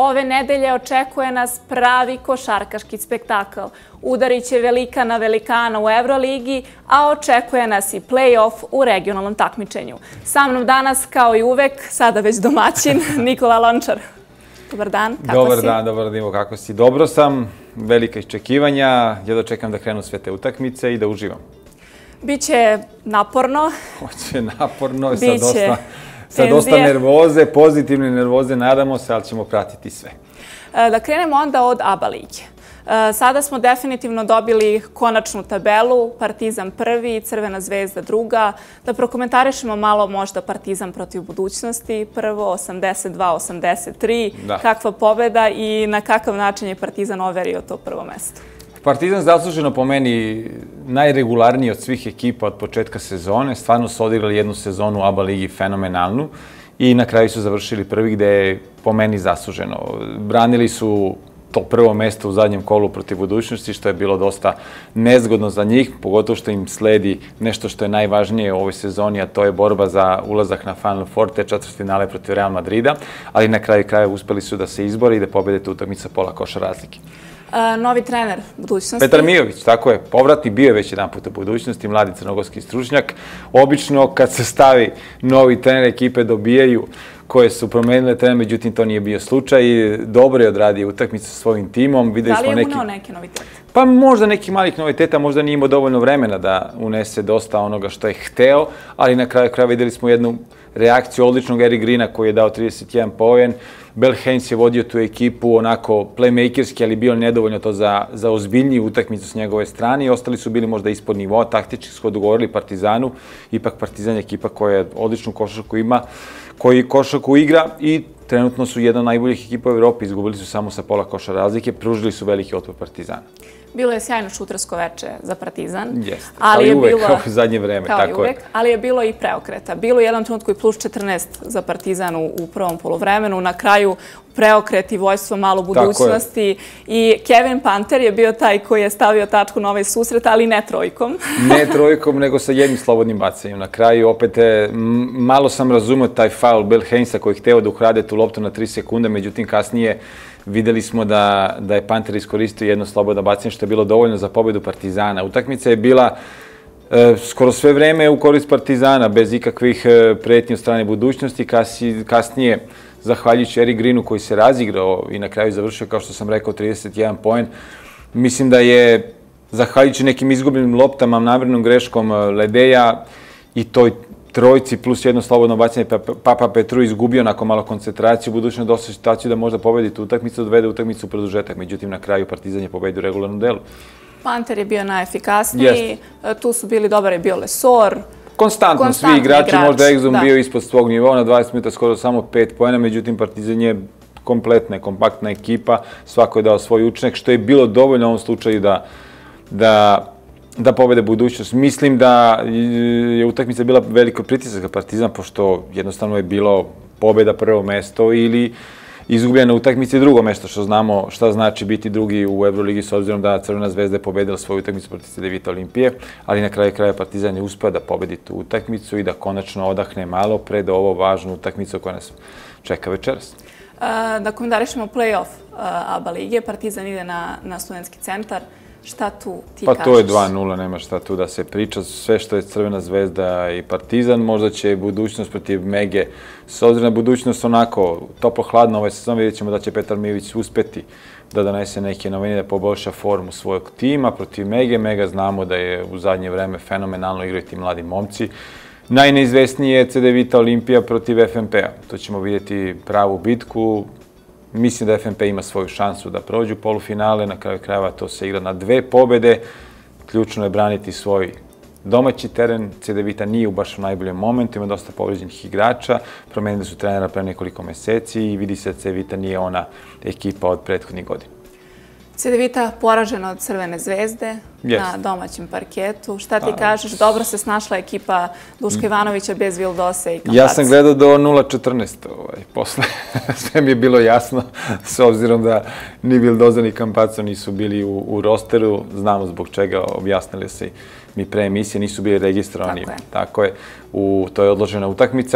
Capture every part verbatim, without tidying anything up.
Ove nedelje očekuje nas pravi košarkaški spektakl. Udarit će velika na velikana u Euroligi, a očekuje nas i play-off u regionalnom takmičenju. Sa mnom danas, kao i uvek, sada već domaćin, Nikola Lončar. Dobar dan, kako si? Dobar dan, dobar dan, Ivo, kako si? Dobro sam, velika iščekivanja, ja dočekam da krenu sve te utakmice i da uživam. Biće naporno. Hoće naporno, sa dosta... Sa dosta nervoze, pozitivne nervoze, nadamo se, ali ćemo pratiti sve. Da krenemo onda od ABA lige. Sada smo definitivno dobili konačnu tabelu, Partizan prvi, Crvena zvezda druga. Da prokomentarišemo malo možda Partizan protiv budućnosti. Prvo, osamdeset dva osamdeset tri. Kakva pobeda i na kakav način je Partizan overio to prvo mesto? Partizan zasluženo po meni najregularniji od svih ekipa od početka sezone. Stvarno su odigrali jednu sezonu u ABA ligi fenomenalnu i na kraju su završili prvi gde je po meni zasluženo. Branili su to prvo mesto u zadnjem kolu protiv budućnosti, što je bilo dosta nezgodno za njih, pogotovo što im sledi nešto što je najvažnije u ovoj sezoni, a to je borba za ulazak na Final Four, te četvrtfinale protiv Real Madrida, ali na kraju kraja uspeli su da se izbore i da pobede tu utakmicu sa pola koša razlike. Novi trener budućnosti. Petar Mijović, tako je, povratni, bio je već jedan put u budućnosti, mladi crnogorski stručnjak. Obično kad se stavi novi trener, ekipe dobijaju koje su promenile trener, međutim to nije bio slučaj. Dobro je odradio utakmicu sa svojim timom. Da li je uneo neke novitete? Pa možda nekih malih noviteta, možda nije imao dovoljno vremena da unese dosta onoga što je hteo, ali na kraju kraja videli smo jednu reakciju odličnog Eric Greena koji je dao trideset jedan poen. Bel Haynes je vodio tu ekipu onako playmakerski, ali bio nedovoljno to za, za ozbiljniju utakmicu s njegove strane i ostali su bili možda ispod nivoa, taktički su dogovorili Partizanu, ipak Partizan je ekipa koja odličnu košarku ima, koji košarku igra i trenutno su jedna od najboljih ekipa u Evropi, izgubili su samo sa pola koša razlike, pružili su veliki otpor Partizana. Bilo je sjajno šutersko veče za Partizan. Jeste, kao i uvek, kao u zadnje vreme, tako je. Kao i uvek, ali je bilo i preokreta. Bilo je jedan trenutku i plus četrnaest za Partizan u prvom poluvremenu, na kraju preokret i vojstvo malo budućnosti i Kevin Panter je bio taj koji je stavio tačku na ovaj susret, ali ne trojkom. Ne trojkom, nego sa jednim slobodnim bacanjem. Na kraju opet malo sam razumio taj faul Bel Haynesa koji je hteo da ukrade tu loptu na tri sekunde, međutim kasnije videli smo da, da je Panter iskoristio jedno slobodno bacanje, što je bilo dovoljno za pobedu Partizana. Utakmica je bila e, skoro sve vreme u korist Partizana, bez ikakvih e, pretnji od strane budućnosti. Kasi, kasnije, zahvaljujući Eric Greenu koji se razigrao i na kraju završio, kao što sam rekao, trideset jedan poen, mislim da je, zahvaljujući nekim izgubljenim loptama, namjernom greškom Ledeja i toj trojci plus jedno slobodno bacanje, Papa Petru izgubio nakon malo koncentraciju, budućno dosta situaciju da možda pobedi tu utakmicu, dovede utakmicu u produžetak. Međutim, na kraju Partizan je pobedio u regularnom delu. Panter je bio najefikasniji, tu su bili dobar je bio Lesor. Konstantno, svi igrači, možda Exum bio ispod svog nivoa, na dvadeset minuta skoro samo pet poena, međutim Partizan je kompletna, kompaktna ekipa, svako je dao svoj učinak, što je bilo dovoljno u ovom slučaju da da da pobede budućnost. Mislim da je utakmica bila veliko pritisak za Partizan, pošto jednostavno je bilo pobeda prvo mesto ili izgubljena utakmica i drugo mesto, što znamo šta znači biti drugi u Euroligi s obzirom da Crvena zvezda je pobedila svoju utakmicu protiv C D Vita Olimpije, ali na kraju kraja Partizan je uspeo da pobedi tu utakmicu i da konačno odahne malo pred ovo važnu utakmicu koja nas čeka večeras. Da komentarišemo play-off ABA lige, Partizan ide na, na Studentski centar. Šta tu ti kažeš? Pa to je dva nula, nema šta tu da se priča. Sve što je Crvena zvezda i Partizan, možda će budućnost protiv Mege, s obzirom na budućnost onako toplo-hladno ove sezone, vidjet ćemo da će Petar Mijović uspeti da donese neke novine, da poboljša formu svojeg tima protiv Mege. Mega znamo da je u zadnje vreme fenomenalno igraju ti mladi momci. Najneizvesniji je C D Vita Olimpija protiv F M P-a. To ćemo vidjeti pravu bitku. Mislim da F M P ima svoju šansu da prođu polufinale, na kraju krajeva to se igra na dve pobede. Ključno je braniti svoj domaći teren. C D Vita nije u baš u najboljem momentu, ima dosta povređenih igrača, promenili su trenera pre nekoliko meseci i vidi se da C D Vita nije ona ekipa od prethodnih godina. C D Vita poražena od Crvene zvezde na domaćem parketu. Šta ti kažeš? Dobro se snašla ekipa Duška Ivanovića bez Vildose i Kampaca. Ja sam gledao do nula četrnaest posle. Sve mi je bilo jasno, s obzirom da ni Vildoza ni Kampaco nisu bili u rosteru. Znamo zbog čega, objasnili se mi pre emisije, nisu bili registrovani. Tako je. To je odložena utakmica.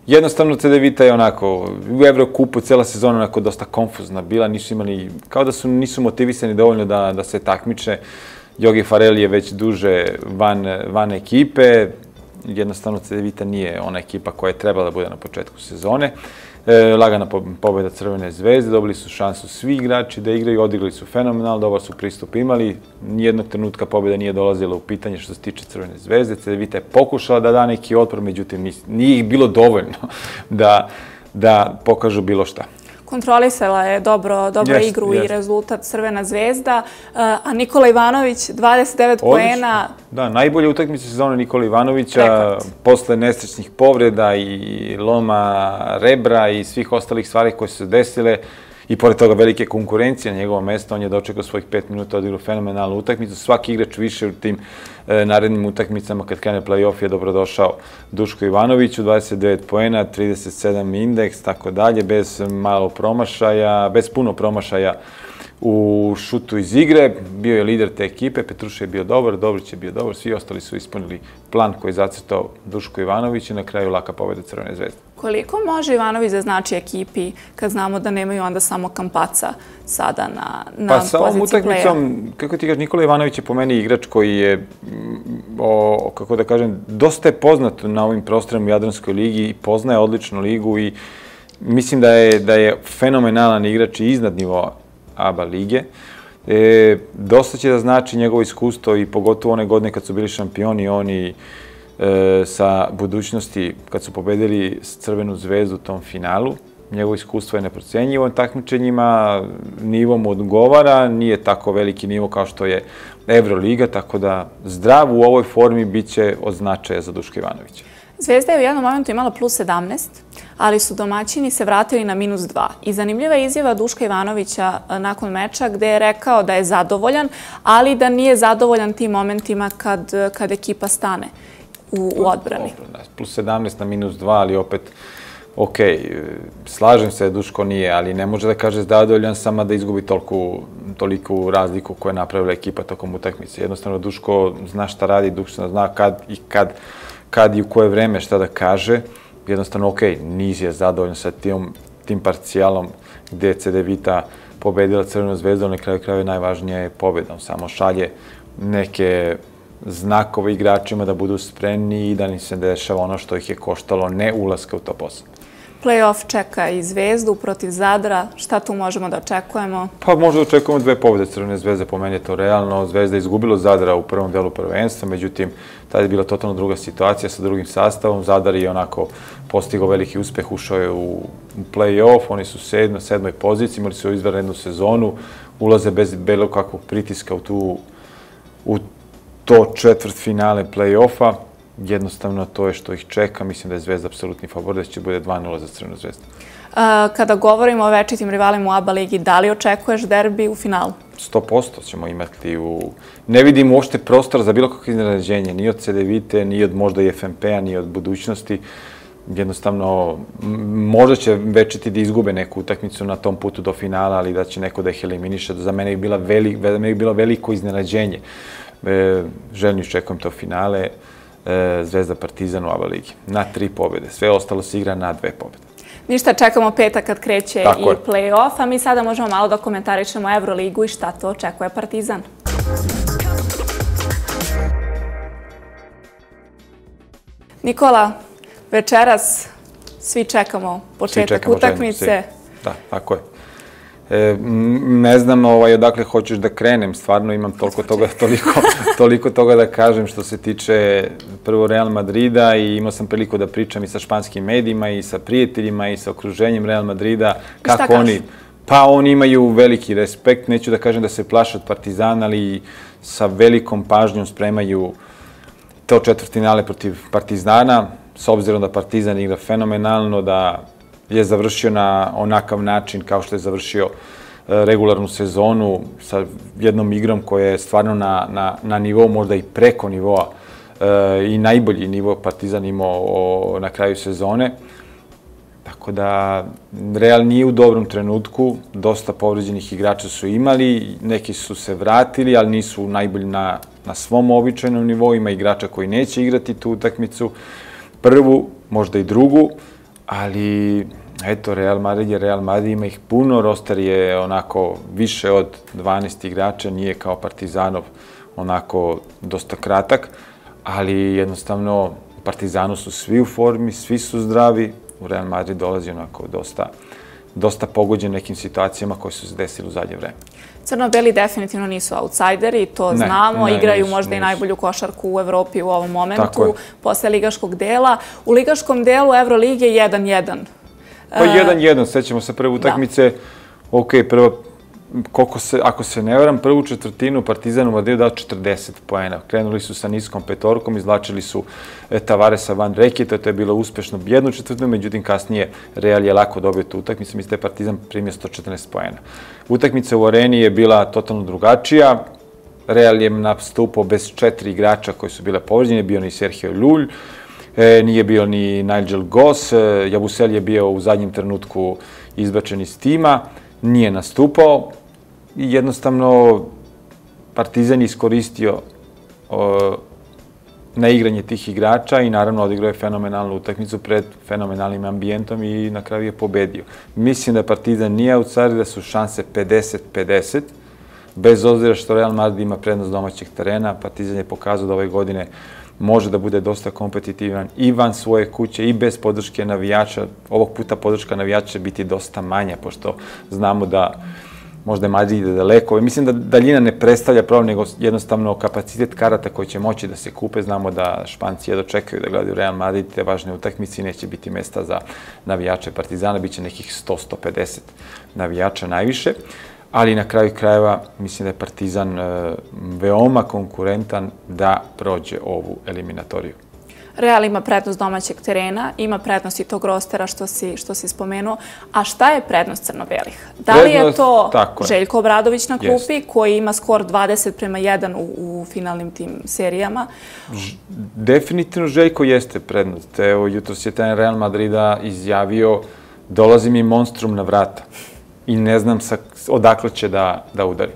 jednostavno C D Vita je onako, u Evrokupu cijela sezona onako dosta konfuzna bila, nisu imali, kao da su nisu motivisani dovoljno da, da se takmiče. Jogi Farelli je već duže van, van ekipe, jednostavno C D Vita nije ona ekipa koja je trebala da bude na početku sezone. E, lagana pobjeda Crvene zvezde, dobili su šansu svi igrači da igraju, odigrali su fenomenalno, dobar su pristup imali, nijednog trenutka pobjeda nije dolazila u pitanje što se tiče Crvene zvezde. C D Vita je pokušala da da neki otpor, međutim nije ih bilo dovoljno da, da pokažu bilo šta. Kontrolisala je dobro, dobro Jest, igru jest. i rezultat Crvena zvezda, a Nikola Ivanović dvadeset devet poena. Da, najbolje utakmice sezone Nikola Ivanovića, Rekord. posle nesrećnih povreda i loma rebra i svih ostalih stvari koje su se desile i pored toga velike konkurencije na njegovo mesto, on je dočekao svojih pet minuta, odigrao fenomenalnu utakmicu. Svaki igrač više u tim e, narednim utakmicama kad krene play-off je dobrodošao Duško Ivanoviću, dvadeset devet poena, trideset sedam indeks, tako dalje, bez malo promašaja, bez puno promašaja u šutu iz igre. Bio je lider te ekipe, Petruša je bio dobar, Dobrić je bio dobar, svi ostali su ispunili plan koji je zacrtao Duško Ivanović i na kraju laka pobjeda Crvene zvezde. Koliko može Ivanović da znači ekipi kad znamo da nemaju onda samo Kampaca sada na, na pa, sa ovom poziciji playa? utakmicom, kako ti kažeš, Nikola Ivanović je po meni igrač koji je, o, kako da kažem, dosta je poznat na ovim prostorima u Jadranskoj ligi i poznaje odličnu ligu i mislim da je, da je fenomenalan igrač i iznad nivoa A B A lige. E, dosta će da znači njegovo iskustvo i pogotovo one godine kad su bili šampioni, oni e, sa budućnosti, kad su pobedili Crvenu zvezdu u tom finalu. Njegovo iskustvo je neprocenjivo na takmičenjima, nivo mu odgovara, nije tako veliki nivo kao što je Evroliga, tako da zdrav u ovoj formi bit će od značaja za Duška Ivanovića. Zvezda je u jednom momentu imala plus sedamnaest, ali su domaćini se vratili na minus dva. I zanimljiva je izjava Duška Ivanovića nakon meča gde je rekao da je zadovoljan, ali da nije zadovoljan tim momentima kad, kad ekipa stane u, u odbrani. Plus sedamnaest na minus dva, ali opet, ok, slažem se, Duško nije, ali ne može da kaže zadovoljan samo da izgubi toliku, toliku razliku koju je napravila ekipa tokom utakmice. Jednostavno, Duško zna šta radi, Duško zna kad i kad kad i u koje vreme šta da kaže. Jednostavno, ok, niz je zadovoljan sa tim, tim parcijalom gde je C D Vita pobedila Crvenu zvezdu, na kraju kraju najvažnija je pobeda. On samo šalje neke znakove igračima da budu spremni i da im se dešava ono što ih je koštalo ne ulaska u top osam. Play-off čeka i Zvezdu protiv Zadra. Šta tu možemo da očekujemo? Pa možda očekujemo dve pobjede Crvene zvezde, po meni je to realno. Zvezda je izgubila Zadra u prvom delu prvenstva, međutim, tada je bila totalno druga situacija sa drugim sastavom. Zadar je onako postigao veliki uspeh, ušao je u play-off, oni su sedmoj, sedmoj poziciji, imali su izvanrednu sezonu, ulaze bez bilo kakvog pritiska u, tu, u to četvrt finale play-offa. Jednostavno, to je što ih čeka. Mislim da je Zvezda apsolutni favorit, da će bude dva nula za Crvenu zvezdu. Kada govorimo o večitim rivalima u A B A ligi, da li očekuješ derbi u finalu? sto posto ćemo imati u... Ne vidim uopšte prostora za bilo kakvo iznenađenje, ni od C D Vite, ni od možda i F M P-a, ni od budućnosti. Jednostavno, možda će večiti da izgube neku utakmicu na tom putu do finala, ali da će neko da ih eliminiše. Za mene je bila veli, bilo veliko iznenađenje. E, željno iščekujem to finale. Zvezda Partizan u A B A ligi. Na tri pobjede. Sve ostalo se igra na dve pobjede. Ništa, čekamo petak kad kreće Tako i play-off, a mi sada možemo malo da komentarišemo Evroligu i šta to očekuje Partizan. Nikola, večeras svi čekamo početak utakmice. Da, tako je. E, ne znam ovaj, odakle hoćeš da krenem, stvarno imam toliko toga, toliko, toliko toga da kažem što se tiče prvo Real Madrida i imao sam priliku da pričam i sa španskim medijima i sa prijateljima i sa okruženjem Real Madrida. Kako oni, pa oni imaju veliki respekt, neću da kažem da se plaše od Partizana, ali sa velikom pažnjom spremaju to četvrtfinale protiv Partizana, s obzirom da Partizan igra fenomenalno, da je završio na onakav način kao što je završio regularnu sezonu sa jednom igrom koja je stvarno na, na, na nivou, možda i preko nivoa e, i najbolji nivo Partizan imao o, na kraju sezone. Tako da Real nije u dobrom trenutku, dosta povređenih igrača su imali, neki su se vratili, ali nisu najbolji na, na svom običajnom nivou, ima igrača koji neće igrati tu utakmicu, prvu, možda i drugu. ali eto, Real Madrid je Real Madrid, ima ih puno, roster je onako više od dvanaest igrača, nije kao Partizanov onako dosta kratak, ali jednostavno u Partizanu su svi u formi, svi su zdravi, u Real Madrid dolazi onako dosta, dosta pogođen nekim situacijama koje su se desile u zadnje vreme. Crno-beli definitivno nisu outsideri, to Ne, znamo, ne, igraju nisu, možda i nisu. najbolju košarku u Evropi u ovom Tako momentu, je. posle ligaškog dela. U ligaškom delu Evrolige jedan jedan. Pa jedan jedan, sećamo se prve utakmice, ok, prva, koliko se, ako se ne varam, prvu četvrtinu Partizan u Madridu dao četrdeset poena. Krenuli su sa niskom petorkom, izvlačili su Tavaresa van reketa, to je bilo uspešno jednu četvrtinu, međutim kasnije Real je lako dobio tu utakmicu, mislim da je Partizan primio sto četrnaest poena. Utakmica u Areni je bila totalno drugačija, Real je nastupao bez četiri igrača koji su bile povređene, bio ni Sergio Llull, E, nije bio ni Nigel Goss, e, Jabusel je bio u zadnjem trenutku izbačen iz tima, nije nastupao i jednostavno Partizan je iskoristio o, na igranje tih igrača i naravno odigrao je fenomenalnu utakmicu pred fenomenalnim ambijentom i na kraju je pobedio. Mislim da Partizan nije outsider, da su šanse pedeset pedeset, bez obzira što Real Madrid ima prednost domaćeg terena. Partizan je pokazao da ove godine može da bude dosta kompetitivan i van svoje kuće i bez podrške navijača. Ovog puta podrška navijača će biti dosta manja, pošto znamo da možda je Madrid ide daleko. Mislim da daljina ne predstavlja problem, nego jednostavno kapacitet karata koji će moći da se kupe. Znamo da Španci jedno čekaju da gledaju Real Madrid, te važne utakmice, i neće biti mesta za navijače Partizana, biće nekih sto do sto pedeset navijača najviše. Ali na kraju krajeva mislim da je Partizan veoma konkurentan da prođe ovu eliminatoriju. Real ima prednost domaćeg terena, ima prednost i tog rostera što si, što si spomenuo. A šta je prednost crno-belih? Da li je to Željko Obradović na klupi, koji ima skor dvadeset prema jedan u, u finalnim tim serijama? Definitivno Željko jeste prednost. Evo, jutros je trener Real Madrida izjavio: dolazi mi monstrum na vrata i ne znam sa, odakle će da, da udari.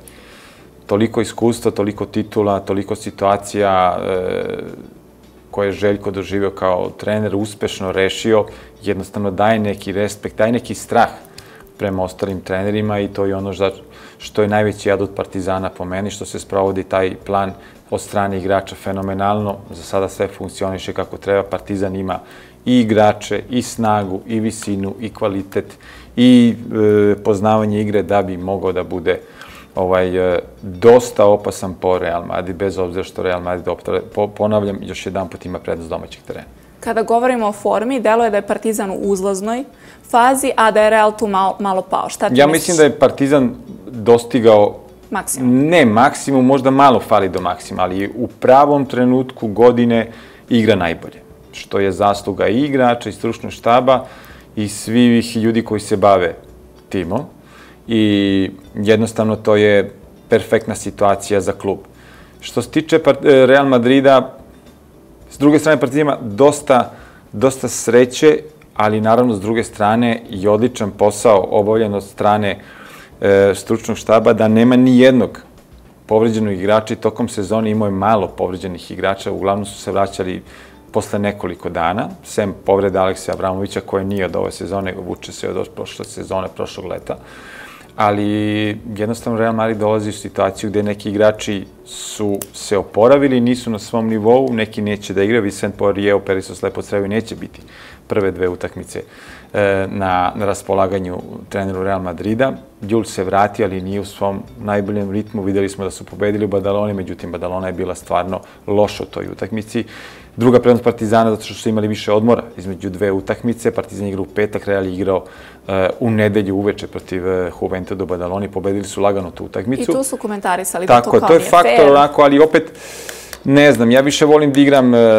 Toliko iskustva, toliko titula, toliko situacija e, koje je Željko doživio kao trener, uspešno rešio, jednostavno daje neki respekt, daje neki strah prema ostalim trenerima, i to je ono što je najveći adut Partizana po meni, što se sprovodi taj plan od strane igrača fenomenalno. Za sada sve funkcioniše kako treba. Partizan ima i igrače, i snagu, i visinu, i kvalitet, i e, poznavanje igre da bi mogao da bude ovaj, e, dosta opasan po Real Madrid, bez obzira što Real Madrid, po, ponavljam, još jedan put ima prednost domaćeg terena. Kada govorimo o formi, deluje da je Partizan u uzlaznoj fazi, a da je Real tu malo, malo pao. Šta ti ja misliš? Mislim da je Partizan dostigao maksimum. Ne maksimum, možda malo fali do maksimuma, ali u pravom trenutku godine igra najbolje, što je zasluga i igrača, i stručnog štaba, i svih ljudi koji se bave timom. I jednostavno to je perfektna situacija za klub. Što se tiče Real Madrida, s druge strane Partizan ima dosta, dosta sreće, ali naravno s druge strane i odličan posao obavljen od strane e, stručnog štaba, da nema ni jednog povređenog igrača, i tokom sezone imao je malo povređenih igrača, uglavnom su se vraćali posle nekoliko dana, sem povrede Aleksa Abramovića, koje nije od ove sezone, vuče se od prošle sezone, prošlog leta. Ali jednostavno Real Madrid dolazi u situaciju gde neki igrači su se oporavili, nisu na svom nivou, neki neće da igra. Vicent Poirier u Perisos Lepocreju neće biti prve dve utakmice na, na raspolaganju treneru Real Madrida. Llull se vratio, ali nije u svom najboljem ritmu. Videli smo da su pobedili u Badaloni, međutim Badalona je bila stvarno loša u toj utakmici. Druga prednost Partizana, zato što su imali više odmora između dve utakmice. Partizan igra u petak, Real je igrao uh, u nedelju uveče protiv uh, Juventusa u Badaloni. Pobedili su lagano tu utakmicu. I tu su komentarisali da to kao nije fair. Tako je, to je faktor onako, ali opet, ne znam, ja više volim da igram uh,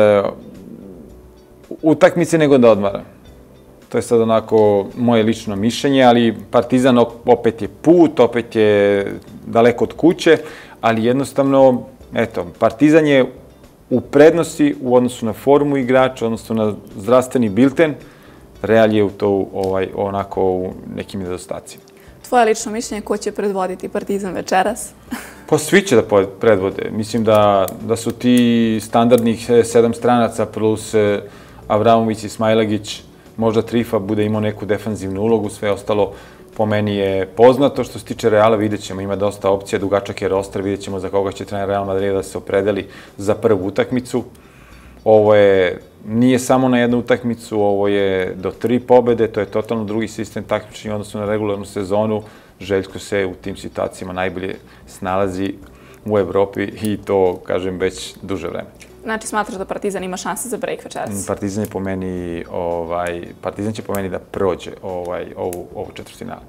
utakmice nego da odmaram. To je sad onako moje lično mišljenje, ali Partizan opet je put, opet je daleko od kuće, ali jednostavno, eto, Partizan je u prednosti u odnosu na formu igrača, odnosno na zdravstveni bilten. Real je u to ovaj, onako u nekim nedostacima. Tvoje lično mišljenje, ko će predvoditi Partizan večeras? Pa svi će da predvode. Mislim da, da su ti standardnih sedam stranaca plus Avramović i Smailagić možda Trifa bude imao neku defanzivnu ulogu, sve ostalo po meni je poznato. Što se tiče Reala, vidjet ćemo, ima dosta opcija, dugačak je roster, vidjet ćemo za koga će trener Real Madrida da se opredeli za prvu utakmicu. Ovo je, nije samo na jednu utakmicu, ovo je do tri pobede, to je totalno drugi sistem takmičenja u odnosu na regularnu sezonu. Željko se u tim situacijama najbolje snalazi u Evropi i to, kažem, već duže vreme. Znači, smatraš da Partizan ima šanse za break večeras? Partizan je po meni, ovaj, Partizan će po meni da prođe ovaj, ovu, ovu četvrtfinalu.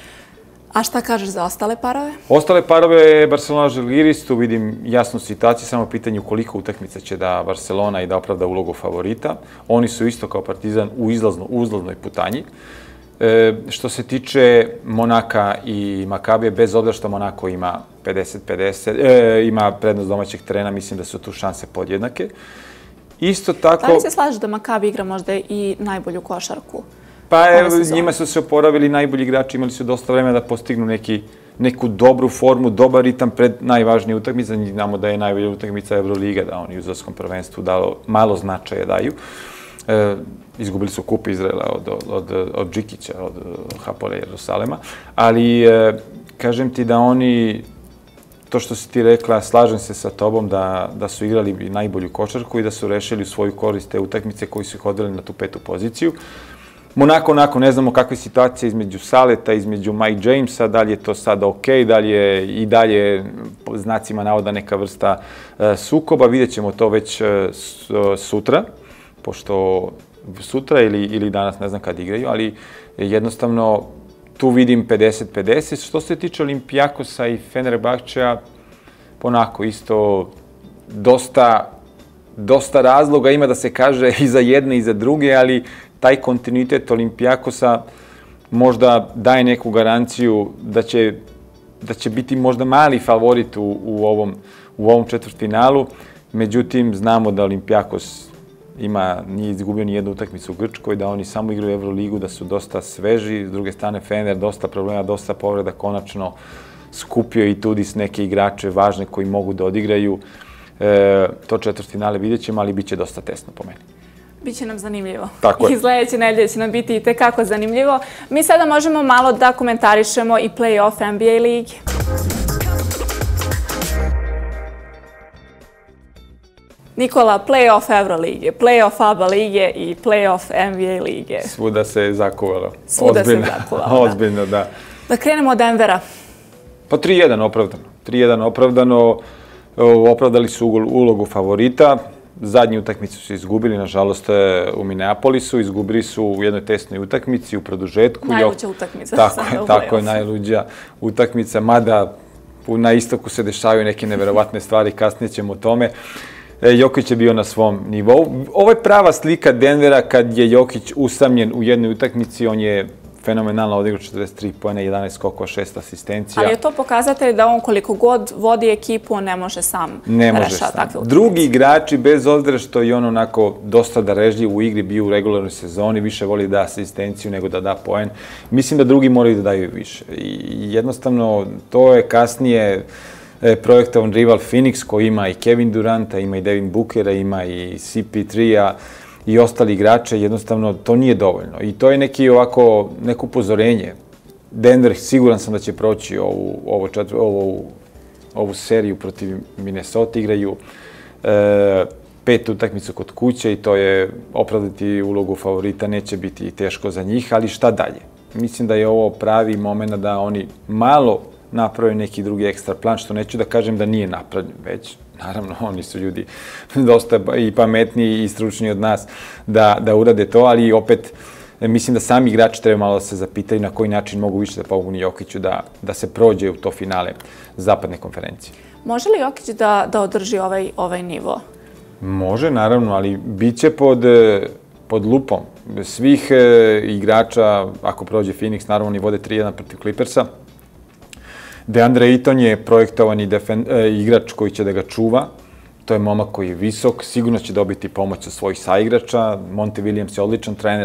A šta kažeš za ostale parove? Ostale parove, Barcelona Žalgiris, tu vidim jasnu situaciju, samo pitanje koliko utakmica će da Barcelona i da opravda ulogu favorita. Oni su isto kao Partizan u izlazno, uzlaznoj putanji. E, što se tiče Monaka i Makabije, bez obzira što Monako ima pedeset pedeset, e, ima prednost domaćeg terena, mislim da su tu šanse podjednake. Isto tako... Da li se slažeš da Makabi igra možda i najbolju košarku? Pa evo, njima su se oporavili najbolji igrači, imali su dosta vremena da postignu neki, neku dobru formu, dobar ritam pred najvažnije utakmice. Znamo da je najbolja utakmica Euroliga, da oni u izlaskom prvenstvu dalo, malo značaja daju. E, izgubili su kup Izraela od, od, od Džikića, od Hapole Jerusalema, ali e, kažem ti da oni, to što si ti rekla, slažem se sa tobom da, da su igrali najbolju košarku i da su rešili u svoju korist te utakmice koji su ih odveli na tu petu poziciju. Monako, onako, ne znamo kakve situacije između Saleta, između Mike Jamesa, da li je to sada ok, da li je i dalje znacima navoda neka vrsta e, sukoba, vidjet ćemo to već e, sutra, pošto sutra ili, ili danas, ne znam kad igraju, ali jednostavno tu vidim pedeset pedeset. Što se tiče Olimpijakosa i Fenerbahčeja, ponako isto dosta, dosta razloga ima da se kaže i za jedne i za druge, ali taj kontinuitet Olimpijakosa možda daje neku garanciju da će, da će biti možda mali favorit u, u ovom, u ovom četvrtfinalu. Međutim, znamo da Olimpijakos ima, nije izgubio ni jednu utakmicu u Grčkoj, da oni samo igraju Euroligu, da su dosta sveži. S druge strane, Fener, dosta problema, dosta povreda, konačno skupio i Tudis neke igrače važne koji mogu da odigraju. E, to četvrtfinale vidjet ćemo, ali bit će dosta tesno po meni. Biće nam zanimljivo. Tako je. I sledeće nedelje će nam biti i tekako zanimljivo. Mi sada možemo malo da komentarišemo i play-off N B A lige. Nikola, play-off Evrolige, play-off A B A lige i play-off N B A lige. Svuda se zakuvalo. Svuda Ozbiljno. se zakuvalo, da. Ozbiljno, da. Da krenemo od Denvera. Pa tri jedan opravdano. tri jedan opravdano. Opravdali su ulogu favorita. Zadnju utakmicu su izgubili, nažalost, u Minneapolisu. Izgubili su u jednoj tesnoj utakmici, u produžetku. Najluđa utakmica. Tako je, tako je, najluđa utakmica. Mada na istoku se dešavaju neke neverovatne stvari, kasnije ćemo o tome. Jokić je bio na svom nivou. Ovo je prava slika Denvera kad je Jokić usamljen u jednoj utakmici. On je fenomenalno odigrao četrdeset tri poena, jedanaest skokova, šest asistencija. Ali je to pokazatelj da on koliko god vodi ekipu, on ne može sam ne da može rešava sam. takve utakmice. Drugi igrači, bez obzira što je on onako dosta darežljiv u igri, bio u regularnoj sezoni, više voli da asistenciju nego da da poen. Mislim da drugi moraju da daju više. I jednostavno, to je kasnije projektovan rival Phoenix, koji ima i Kevin Duranta, ima i Devin Bookera, ima i C P tri-a i ostali igrače. Jednostavno, to nije dovoljno. I to je neki ovako, neko upozorenje. Denver, siguran sam da će proći ovu, ovu, četiri, ovu, ovu seriju protiv Minnesota. Igraju e, pet utakmicu kod kuće i to je opravdati ulogu favorita. Neće biti teško za njih, ali šta dalje? Mislim da je ovo pravi moment da oni malo napravio neki drugi ekstra plan, što neću da kažem da nije napravljen već. Naravno, oni su ljudi dosta i pametniji i stručniji od nas da, da urade to, ali opet mislim da sami igrači treba malo da se zapitaju na koji način mogu više da pomogu Jokiću da, da se prođe u to finale zapadne konferencije. Može li Jokić da, da održi ovaj, ovaj nivo? Može, naravno, ali bit će pod, pod lupom svih igrača. Ako prođe Phoenix, naravno oni vode tri jedan protiv Clippersa. DeAndre Ayton je projektovani defen, e, igrač koji će da ga čuva. To je momak koji je visok, sigurno će dobiti pomoć od svojih saigrača. Monty Williams je odličan trener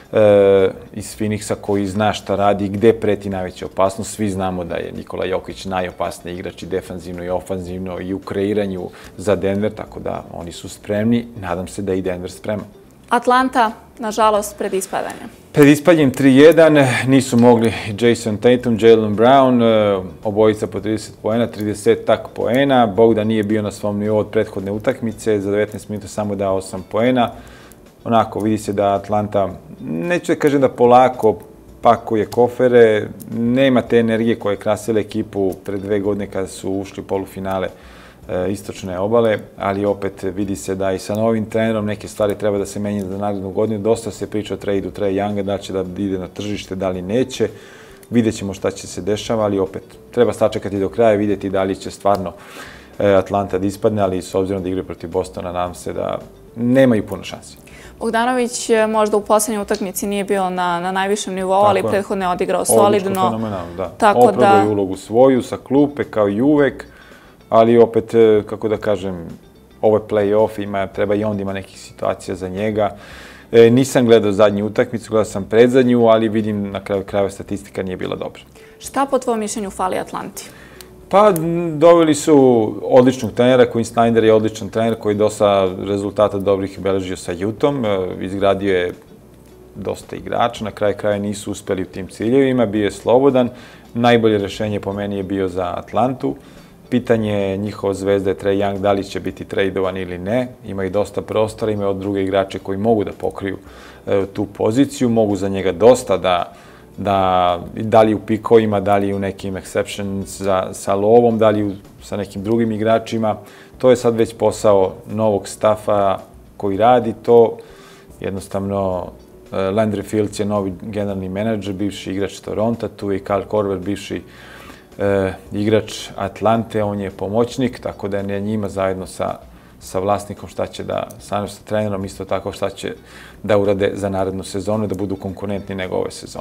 e, iz Phoenixa koji zna šta radi i gde preti najveća opasnost. Svi znamo da je Nikola Jokić najopasniji igrač i defanzivno i ofanzivno i u kreiranju za Denver, tako da oni su spremni. Nadam se da i Denver spreman. Atlanta, nažalost, pred ispadanjem. Pred ispadnjem tri jedan nisu mogli Jason Tatum, Jaylen Brown, obojica po trideset poena, tridesetak poena. Bogdan nije bio na svom nivou od prethodne utakmice, za devetnaest minuta samo dao osam poena. Onako, vidi se da Atlanta, neću da kažem da polako pakuje kofere, nema te energije koje je krasila ekipu pred dve godine kada su ušli u polufinale istočne obale, ali opet vidi se da i sa novim trenerom neke stvari treba da se menjaju za narednu godinu. Dosta se priča o trade-u Trae Younga, da će da ide na tržište, da li neće. Vidjet ćemo šta će se dešava, ali opet treba sačekati do kraja i vidjeti da li će stvarno Atlanta da ispadne, ali s obzirom da igraju protiv Bostona, nadam se da nemaju puno šansi. Bogdanović možda u poslednjoj utakmici nije bio na, na najvišem nivou, ali prethodno je odigrao solidno. Odlično, fenomenalno, da. Opravdao je ulogu svoju sa klupe, kao i uvek. Ali opet, kako da kažem, ovo je play-off, ima, treba i onda ima nekih situacija za njega. E, nisam gledao zadnju utakmicu, gledao sam predzadnju, ali vidim na kraju krajeva statistika nije bila dobra. Šta po tvojom mišljenju fali Atlanti? Pa, doveli su odličnog trenera, Quinn Snyder je odličan trener koji je dosta rezultata dobrih beležio sa Utahom, izgradio je dosta igrača, na kraju kraja nisu uspeli u tim ciljevima, bio je slobodan. Najbolje rešenje po meni je bio za Atlantu. Pitanje njihova zvezda je Trae Young, da li će biti tradovan ili ne. Imaju dosta prostora, imaju od druge igrače koji mogu da pokriju tu poziciju, mogu za njega dosta da, da, da li u pikovima, da li u nekim exceptions za, sa lovom, da li u, sa nekim drugim igračima. To je sad već posao novog stafa koji radi to. Jednostavno, Landry Fields je novi generalni menadžer, bivši igrač Toronta, tu je i Kyle Korver, bivši E, igrač Atlante, on je pomoćnik, tako da je ne njima zajedno sa, sa vlasnikom šta će da, sa trenerom isto tako šta će da urade za narednu sezonu, da budu konkurentni nego ove sezone.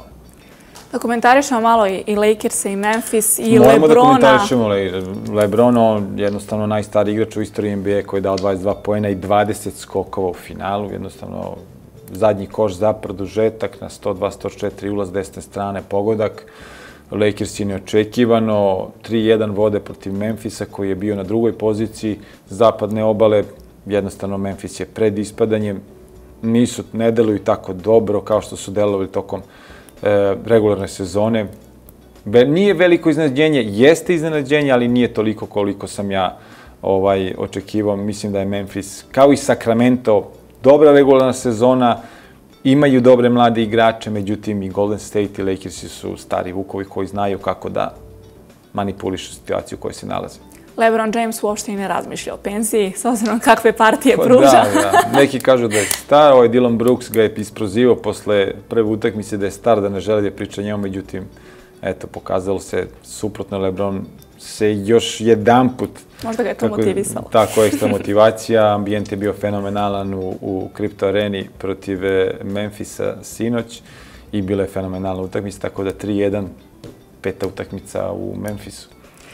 Da komentarišemo malo i, i Lakers-e i Memphis i Moramo Lebrona. Moramo da komentarišemo Le, Lebrona, on jednostavno najstariji igrač u istoriji N B A koji je dao dvadeset dva poena i dvadeset skokova u finalu, jednostavno zadnji koš za produžetak na sto dva sto četiri ulaz desne strane, pogodak. Lakers je neočekivano, tri jedan vode protiv Memphisa koji je bio na drugoj poziciji zapadne obale. Jednostavno Memphis je pred ispadanjem. Nisu, ne deluju tako dobro kao što su delovali tokom e, regularne sezone. Be, nije veliko iznenađenje, jeste iznenađenje, ali nije toliko koliko sam ja ovaj, očekivao. Mislim da je Memphis, kao i Sacramento, dobra regularna sezona. Imaju dobre mlade igrače, međutim i Golden State i Lakersi su stari vukovi koji znaju kako da manipulišu situaciju u kojoj se nalaze. LeBron James uopšte i ne razmišlja o penziji, s obzirom kakve partije pruža. Da, da. Neki kažu da je star, ovaj Dylan Brooks ga je isprozivao posle prve utakmice da je star, da ne želi da priča njemu, međutim, eto, pokazalo se suprotno, LeBron se još jedan put... Možda ga je to motivisalo. Tako, ekstra motivacija. Ambijent je bio fenomenalan u, u kripto areni protiv Memphisa sinoć i bila je fenomenalna utakmica, tako da tri jedan, peta utakmica u Memphisu.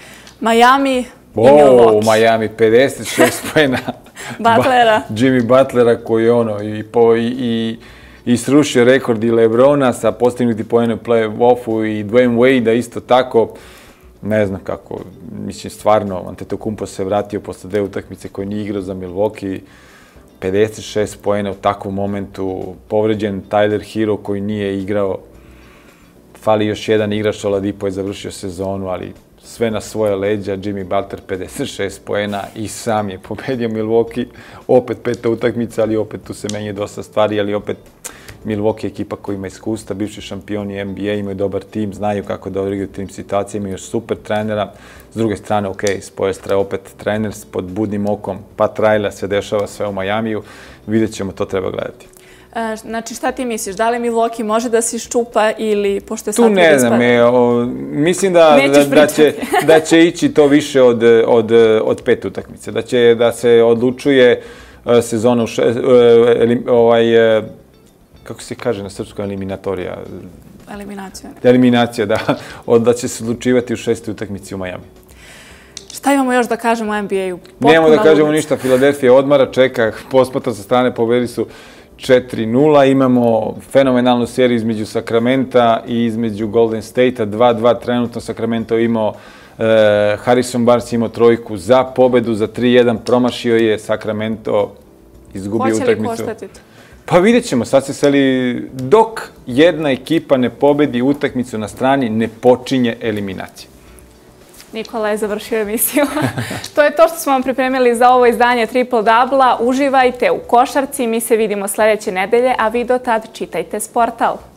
Miami i Milwaukee. O, Miami, pedeset šest poena. Butlera. Jimmy Butlera koji je ono i, po, i, i, i srušio rekord i Lebrona sa postignuti poena u play-offu i Dwayne Wade-a isto tako. Ne znam kako, mislim stvarno, Antetokounmpo se vratio posle dve utakmice koje nije igrao za Milwaukee, pedeset šest poena u takvom momentu, povređen Tyler Hero koji nije igrao, fali još jedan igrač, Oladipo je završio sezonu, ali sve na svoje leđa, Jimmy Butler pedeset šest poena i sam je pobedio Milwaukee, opet peta utakmica, ali opet tu se menja dosta stvari, ali opet Milwaukee je ekipa koja ima iskustva, bivši šampioni N B A, imaju dobar tim, znaju kako da odigraju tim situacijama, imaju super trenera. S druge strane, ok, Spoelstra je opet trener pod budnim okom, Pat Riley se dešava sve u Majamiju, vidjet ćemo, to treba gledati. E, znači, šta ti misliš? Da li Milwaukee može da se iščupa ili, pošto je sad... Tu ne znam, e, o, mislim da, da, da, će, da će ići to više od, od, od pet utakmice, da će da se odlučuje sezona u šest, ovaj, kako se kaže na srpskom, eliminatorija? Eliminacija. Eliminacija, da. Da će se odlučivati u šestoj utakmici u Majami. Šta imamo još da kažemo o N B A-u? Nemamo da kažemo ništa. Filadelfija odmara, čeka, posmatra sa strane, pobedili su četiri nula. Imamo fenomenalnu seriju između Sacramenta i između Golden State-a. dva dva trenutno Sacramento imao, e, Harrison Barnes imao trojku za pobedu, za tri jedan promašio je, Sacramento izgubio utakmicu. Hoće li koštati to? Pa vidjet ćemo, sad se seli, dok jedna ekipa ne pobedi utakmicu na strani, ne počinje eliminacija. Nikola je završio emisiju. To je to što smo vam pripremili za ovo izdanje Triple Double-a. Uživajte u košarci, mi se vidimo sledeće nedelje, a vi do tad čitajte Sportal.